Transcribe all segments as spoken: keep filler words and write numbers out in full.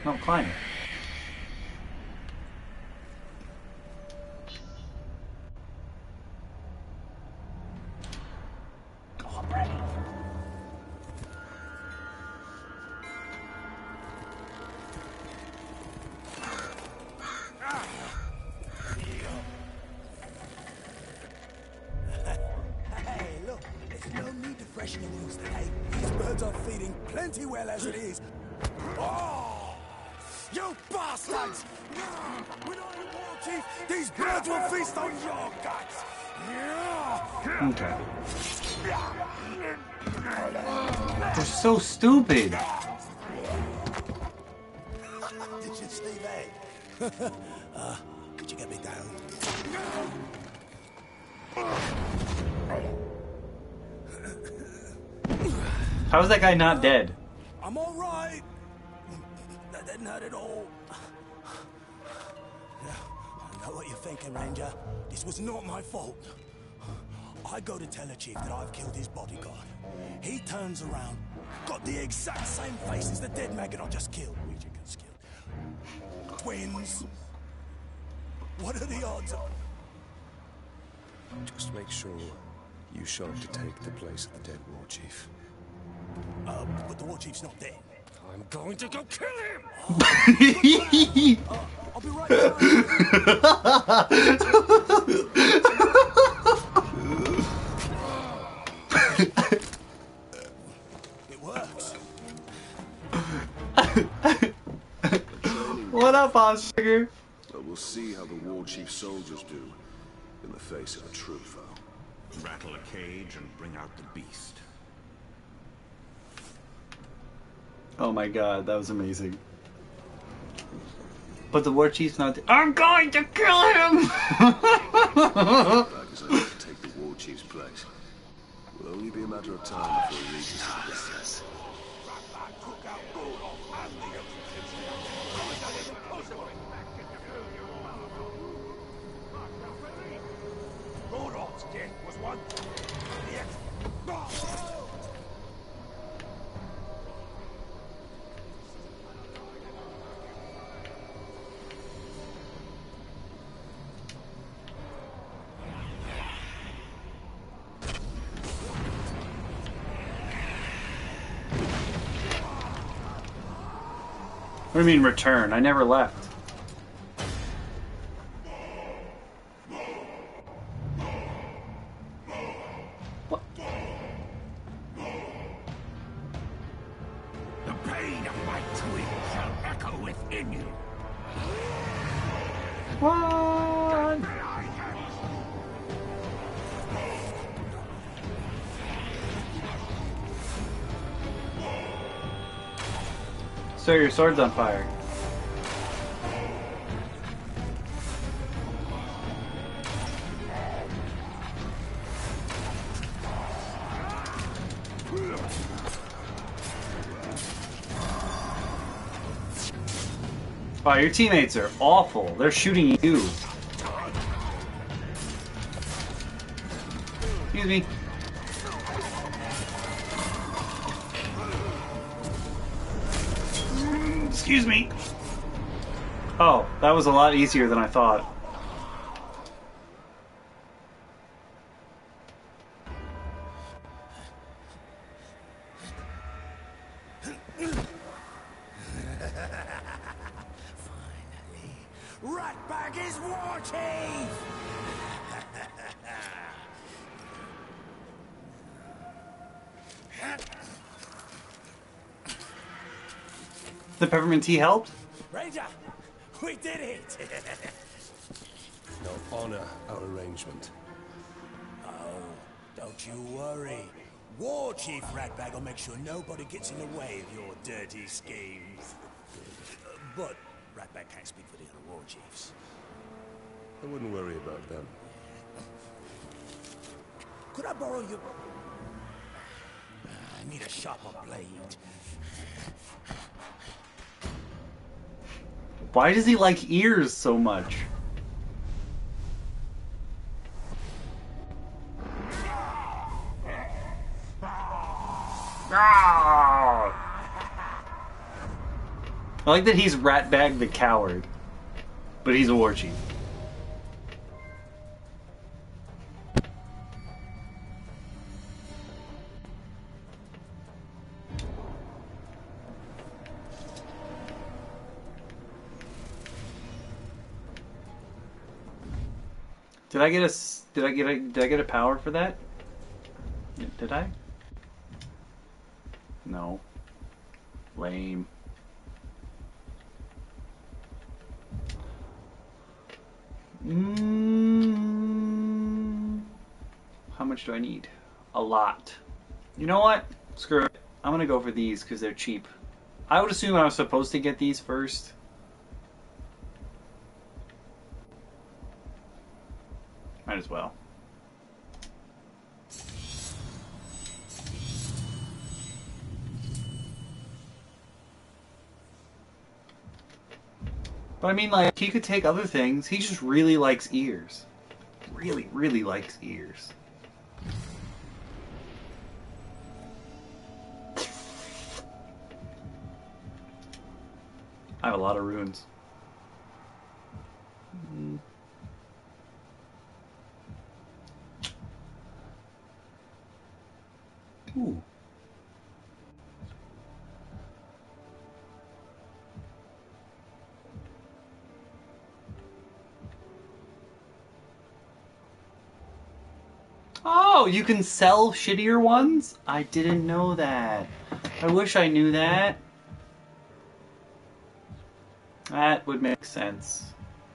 No, climb it. Oh, I'm ready. Hey, look, there's no need to freshen the wheels today. These birds are feeding plenty well as it is. Oh! You bastards! When I am war chief, these birds will feast on your guts! Okay. They're so stupid. Did you see that? uh, could you get me down? How is that guy not dead? I'm all right. That didn't hurt at all. I know what you're thinking, Ranger. This was not my fault. I go to tell the chief that I've killed his bodyguard. He turns around, got the exact same face as the dead maggot I just killed. Ouija gets killed. Twins. What are the odds of... Just make sure you show up to take the place of the dead war chief. Uh, but the war chief's not dead. I'm going to go kill him! uh, I'll be right back. It works. What up, boss sugar? But we'll see how the war chief's soldiers do in the face of a true foe. Rattle a cage and bring out the beast. Oh my god, that was amazing. But the war chief's not. I'm going to kill him! Back as I have to take the war chief's place. It will only be a matter of time before he reaches the distance. Rodolph's death was one. The ex- What do you mean return? I never left. What? The pain of my twin shall echo within you. What? Sir, your sword's on fire. Wow, your teammates are awful. They're shooting you. Excuse me. Excuse me. Oh, that was a lot easier than I thought. Finally, Ratbag is war chief! The peppermint tea helped? Ranger, we did it! They'll honor our arrangement. Oh, don't you worry. War Chief Ratbag will make sure nobody gets in the way of your dirty schemes. Uh, but Ratbag can't speak for the other war chiefs. I wouldn't worry about them. Could I borrow your... I need a sharper blade. Why does he like ears so much? I like that he's Ratbag the Coward, but he's a war chief. Did I get a s- did I get a did I get a power for that? Did I? No. Lame. Mm, how much do I need? A lot. You know what? Screw it. I'm gonna go for these because they're cheap. I would assume I was supposed to get these first. Might as well. But I mean, like, he could take other things. He just really likes ears. Really, really likes ears. I have a lot of runes. Mm. Ooh. Oh, you can sell shittier ones? I didn't know that. I wish I knew that. That would make sense.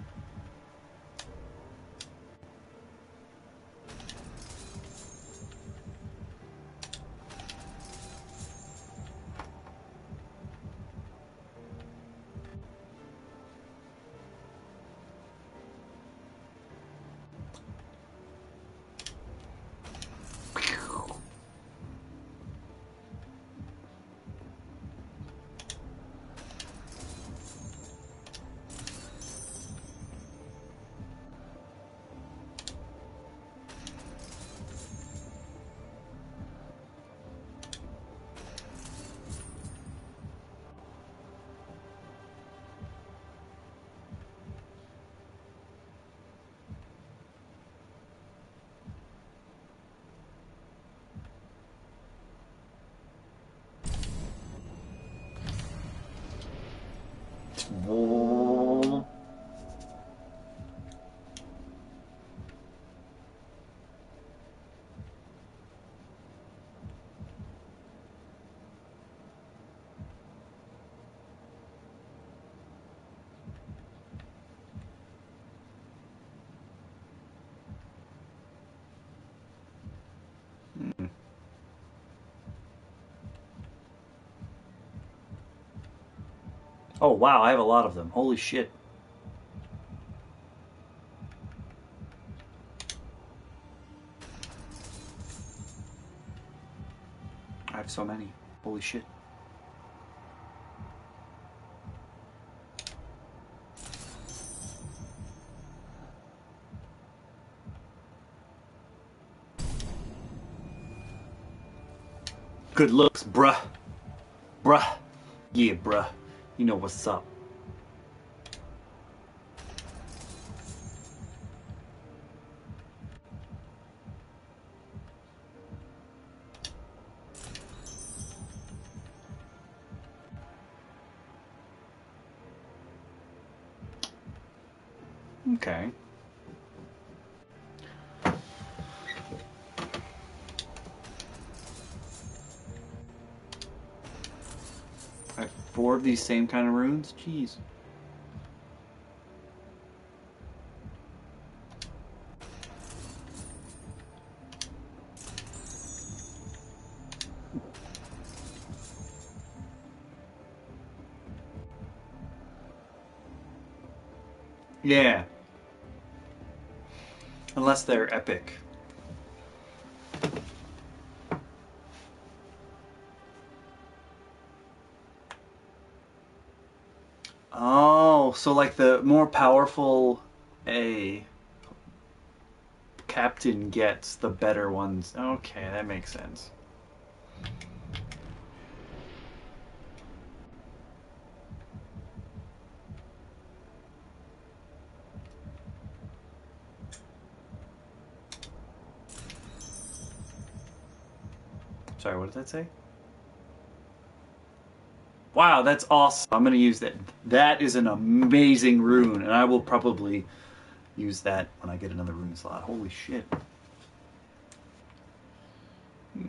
Oh wow, I have a lot of them. Holy shit. I have so many. Holy shit. Good looks, bruh. Bruh. Yeah, bruh. You know what's up. Okay. I have four of these same kind of runes? Jeez. Yeah. Unless they're epic. Oh, so like the more powerful a captain gets, the better ones. Okay, that makes sense. Sorry, what did that say? Wow, that's awesome. I'm going to use that. That is an amazing rune, and I will probably use that when I get another rune slot. Holy shit. Hmm.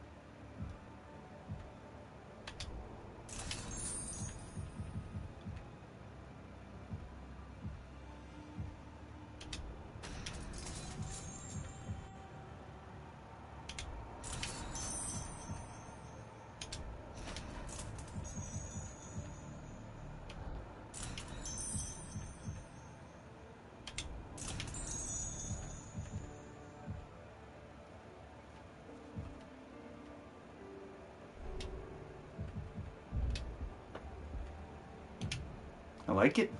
I like it.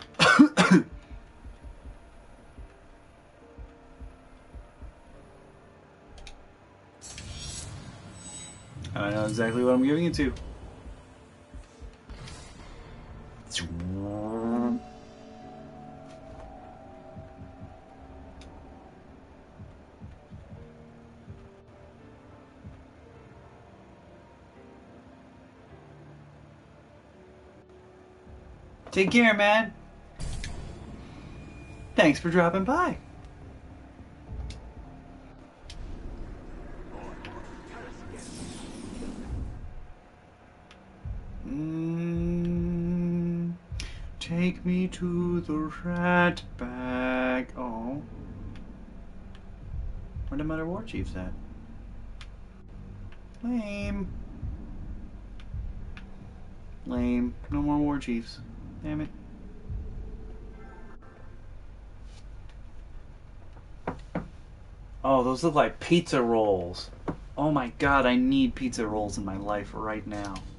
I know exactly what I'm giving it to. Take care, man. Thanks for dropping by. Mm, take me to the rat bag. Oh. Where the Mother War Chief's at? Lame. Lame. No more War Chiefs. Damn it. Oh, those look like pizza rolls. Oh my god, I need pizza rolls in my life right now.